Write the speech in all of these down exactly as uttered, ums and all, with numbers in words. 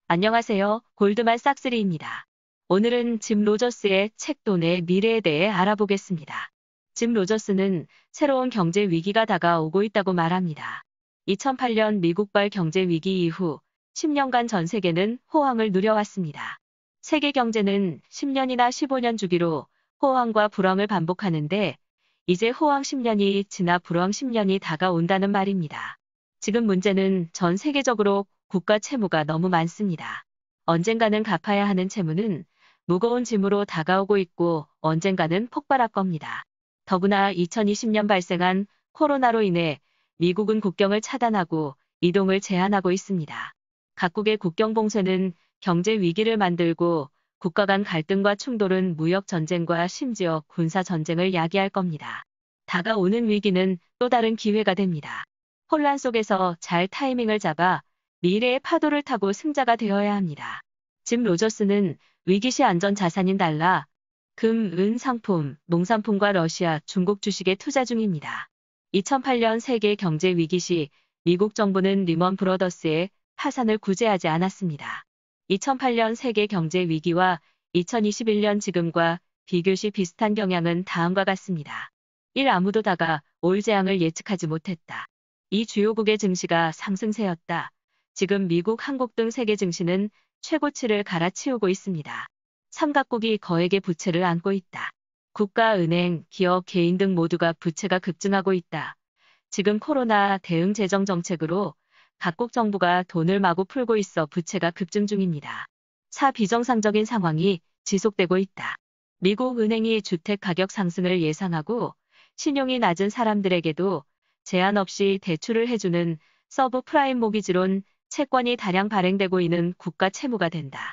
안녕하세요. 골드만삭스리입니다. 오늘은 짐 로저스의 책 돈의 미래에 대해 알아보겠습니다. 짐 로저스는 새로운 경제 위기가 다가오고 있다고 말합니다. 이천팔 년 미국발 경제 위기 이후 십 년간 전 세계는 호황을 누려왔습니다. 세계 경제는 십 년이나 십오 년 주기로 호황과 불황을 반복하는데 이제 호황 십 년이 지나 불황 십 년이 다가온다는 말입니다. 지금 문제는 전 세계적으로 국가 채무가 너무 많습니다. 언젠가는 갚아야 하는 채무는 무거운 짐으로 다가오고 있고 언젠가는 폭발할 겁니다. 더구나 이천이십 년 발생한 코로나로 인해 미국은 국경을 차단하고 이동을 제한하고 있습니다. 각국의 국경 봉쇄는 경제 위기를 만들고 국가 간 갈등과 충돌은 무역 전쟁과 심지어 군사 전쟁을 야기할 겁니다. 다가오는 위기는 또 다른 기회가 됩니다. 혼란 속에서 잘 타이밍을 잡아 미래의 파도를 타고 승자가 되어야 합니다. 짐 로저스는 위기시 안전 자산인 달러, 금, 은, 상품, 농산품과 러시아, 중국 주식에 투자 중입니다. 이천팔 년 세계 경제 위기 시 미국 정부는 리먼 브러더스의 파산을 구제하지 않았습니다. 이천팔 년 세계 경제 위기와 이천이십일 년 지금과 비교시 비슷한 경향은 다음과 같습니다. 일. 아무도 다가올 재앙을 예측하지 못했다. 이. 주요국의 증시가 상승세였다. 지금 미국, 한국 등 세계 증시는 최고치를 갈아치우고 있습니다. 삼. 각국이 거액의 부채를 안고 있다. 국가, 은행, 기업, 개인 등 모두가 부채가 급증하고 있다. 지금 코로나 대응 재정 정책으로 각국 정부가 돈을 마구 풀고 있어 부채가 급증 중입니다. 사. 비정상적인 상황이 지속되고 있다. 미국 은행이 주택 가격 상승을 예상하고 신용이 낮은 사람들에게도 제한 없이 대출을 해주는 서브프라임 모기지론 채권이 다량 발행되고 있는 국가 채무가 된다.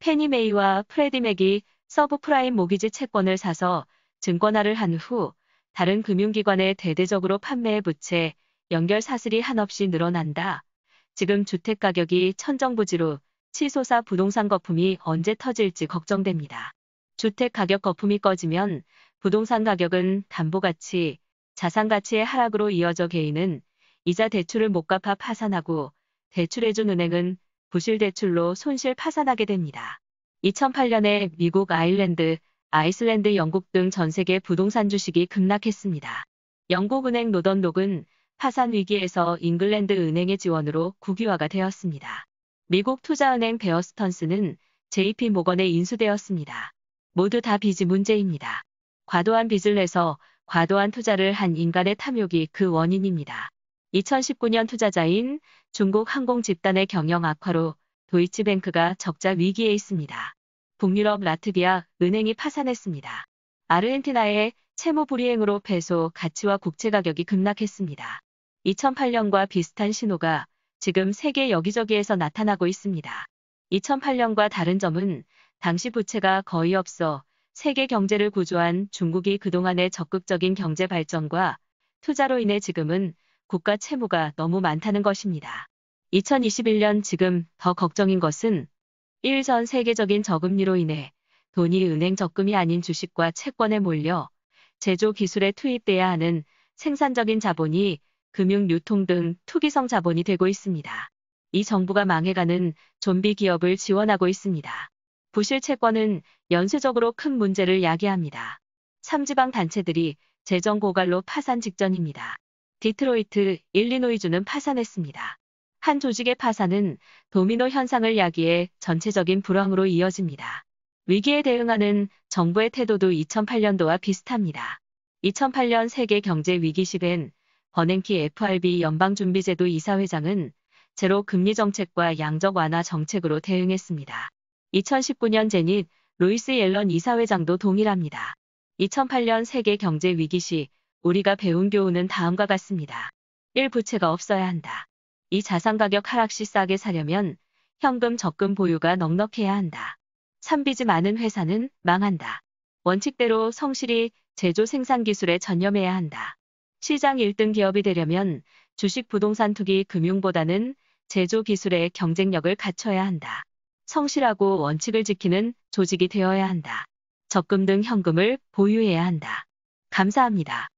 페니메이와 프레디맥이 서브프라임 모기지 채권을 사서 증권화를 한 후 다른 금융기관에 대대적으로 판매해 부채 연결 사슬이 한없이 늘어난다. 지금 주택가격이 천정부지로 치솟아 부동산 거품이 언제 터질지 걱정됩니다. 주택가격 거품이 꺼지면 부동산 가격은 담보가치, 자산가치의 하락으로 이어져 개인은 이자 대출을 못 갚아 파산하고 대출해준 은행은 부실대출로 손실 파산하게 됩니다. 이천팔 년에 미국, 아일랜드, 아이슬란드, 영국 등 전 세계 부동산 주식이 급락했습니다. 영국은행 노던록은 파산 위기에서 잉글랜드 은행의 지원으로 국유화가 되었습니다. 미국 투자은행 베어스턴스는 제이피 모건에 인수되었습니다. 모두 다 빚이 문제입니다. 과도한 빚을 내서 과도한 투자를 한 인간의 탐욕이 그 원인입니다. 이천십구 년 투자자인 중국 항공 집단의 경영 악화로 도이치뱅크가 적자 위기에 있습니다. 북유럽 라트비아 은행이 파산했습니다. 아르헨티나의 채무 불이행으로 페소 가치와 국채 가격이 급락했습니다. 이천팔 년과 비슷한 신호가 지금 세계 여기저기에서 나타나고 있습니다. 이천팔 년과 다른 점은 당시 부채가 거의 없어 세계 경제를 구조한 중국이 그동안의 적극적인 경제 발전과 투자로 인해 지금은 국가 채무가 너무 많다는 것입니다. 이천이십일 년 지금 더 걱정인 것은 일. 전 세계적인 저금리로 인해 돈이 은행 적금이 아닌 주식과 채권에 몰려 제조 기술에 투입돼야 하는 생산적인 자본이 금융 유통 등 투기성 자본이 되고 있습니다. 이 정부가 망해가는 좀비 기업을 지원하고 있습니다. 부실 채권은 연쇄적으로 큰 문제를 야기합니다. 삼. 지방 단체들이 재정 고갈로 파산 직전입니다. 디트로이트, 일리노이주는 파산했습니다. 한 조직의 파산은 도미노 현상을 야기해 전체적인 불황으로 이어집니다. 위기에 대응하는 정부의 태도도 이천팔 년도와 비슷합니다. 이천팔 년 세계 경제 위기 시 벤 버냉키 에프알비 연방준비제도 이사회장은 제로 금리 정책과 양적 완화 정책으로 대응했습니다. 이천십구 년 제닛 로이스 옐런 이사회장도 동일합니다. 이천팔 년 세계 경제 위기 시 우리가 배운 교훈은 다음과 같습니다. 일. 부채가 없어야 한다. 이. 자산가격 하락 시 싸게 사려면 현금 적금 보유가 넉넉해야 한다. 삼. 빚이 많은 회사는 망한다. 원칙대로 성실히 제조 생산 기술에 전념해야 한다. 시장 일 등 기업이 되려면 주식 부동산 투기 금융보다는 제조 기술의 경쟁력을 갖춰야 한다. 성실하고 원칙을 지키는 조직이 되어야 한다. 적금 등 현금을 보유해야 한다. 감사합니다.